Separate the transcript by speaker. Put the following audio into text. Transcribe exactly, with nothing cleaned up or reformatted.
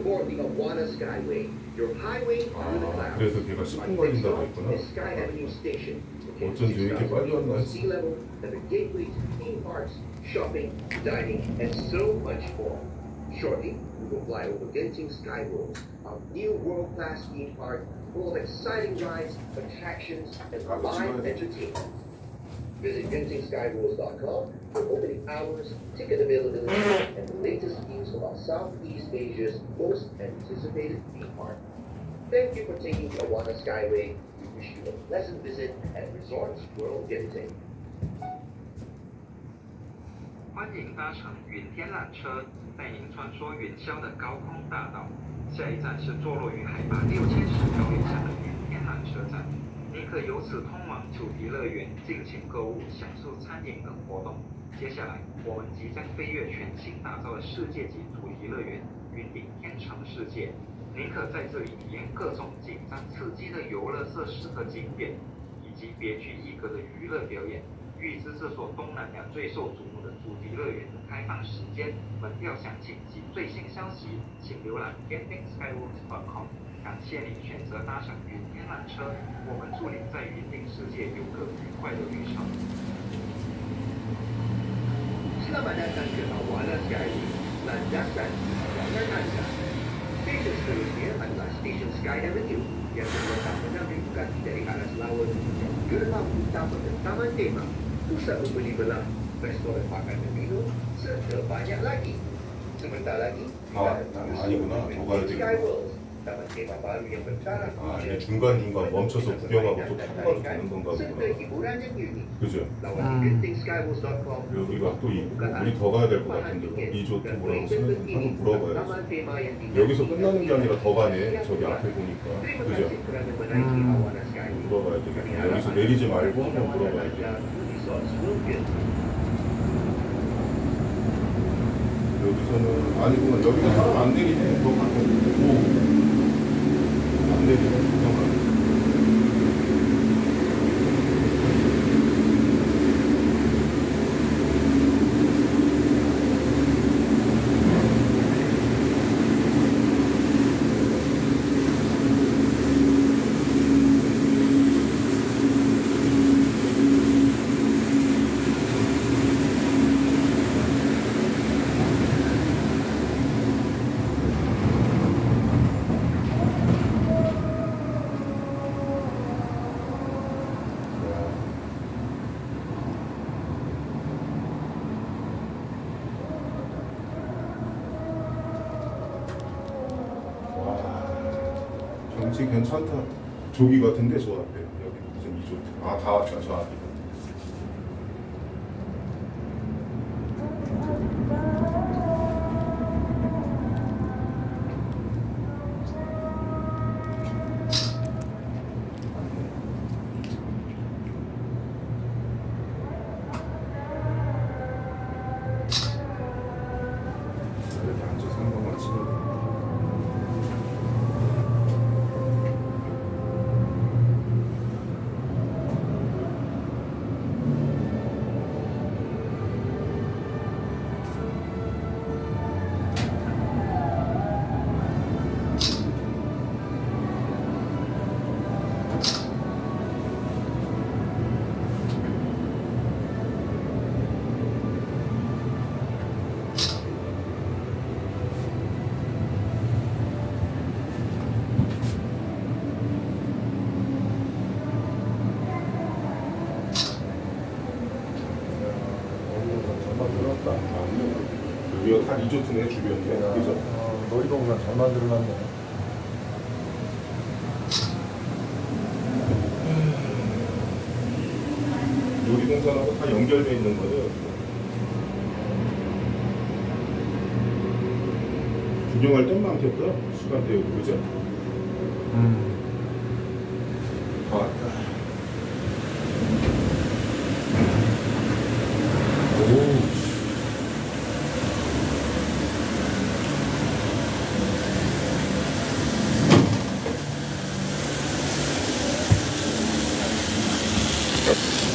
Speaker 1: aboard the Awana Skyway, your highway through the clouds.
Speaker 2: 그래서 걔가 십 분 걸린다고 했구나.
Speaker 1: Sky Avenue Station.
Speaker 2: 어쩐지 왜 이렇게 빨리 왔나 했어.
Speaker 1: Sea level and the gateway to theme parks, shopping, dining, and so much more. Shortly, we will fly over Genting Sky World, a new world-class theme park full of exciting rides, attractions, and live entertainment. Visit genting sky worlds dot com for opening hours, ticket availability, and the latest news about Southeast Asia's most anticipated theme park. Thank you for taking the Awana Skyway. We wish you a pleasant visit at Resorts World Genting.
Speaker 3: 欢迎搭乘云天缆车，带您穿梭云霄的高空大道。下一站是坐落于海拔六千十条以上的云天缆车站。您可由此通往主题乐园，尽情购物，享受餐饮等活动。接下来，我们即将飞越全新打造的世界级主题乐园——云顶天成世界。您可在这里体验各种紧张刺激的游乐设施和景点，以及别具一格的娱乐表演。预知这所东南亚最受瞩目的主题乐园的开放时间、门票详情及最新消息，请浏览 genting sky worlds dot com。感谢您选择搭乘云天缆车，我们祝您在云顶世界有个愉快的旅程。
Speaker 1: Selamat datang ke Awana Skyway, landasan penerbangan anda. Stesen seterusnya adalah Stesen Sky Avenue yang terletak enam ribu kaki dari aras laut dan gerbang utama ke Taman Tema, pusat membeli belah, restoran makan dan minum, serta banyak lagi. Sebentar lagi,
Speaker 2: 아, 아니구나. 더 가야 되겠구나. 아, 이게 중간중간 멈춰서 구경하고 또 타고 가도 되는 건가 보구나. 그죠?
Speaker 1: 음.
Speaker 2: 여기가 또 이, 우리 더 가야 될 것 같은데 리조트 뭐라고 쓰는지 한번 물어봐야지. 여기서 끝나는 게 아니라 더 가네. 저기 앞에 보니까. 그죠? 음. 물어봐야 되겠네. 여기서 내리지 말고 한번 물어봐야지. 여기서는 아니구나. 여기가 사람 안 내리네. 더 가고. 오. 안 내리네. 잠깐만. 경치 괜찮다. 조기 같은데 저 앞에 여기 무슨 리조트. 아, 다 왔다 저 앞에. 이렇게 앉아서 한 번만 찍어. 여기가 다 리조트네 주변이. 그죠?
Speaker 4: 어, 놀이동산 잘 만들어놨네.
Speaker 2: 놀이동산하고 다 연결되어 있는 거죠. 구경할 땐 많겠다. 시간대에. 그죠?
Speaker 4: 음.
Speaker 2: 다 왔다. 오.
Speaker 1: Yes.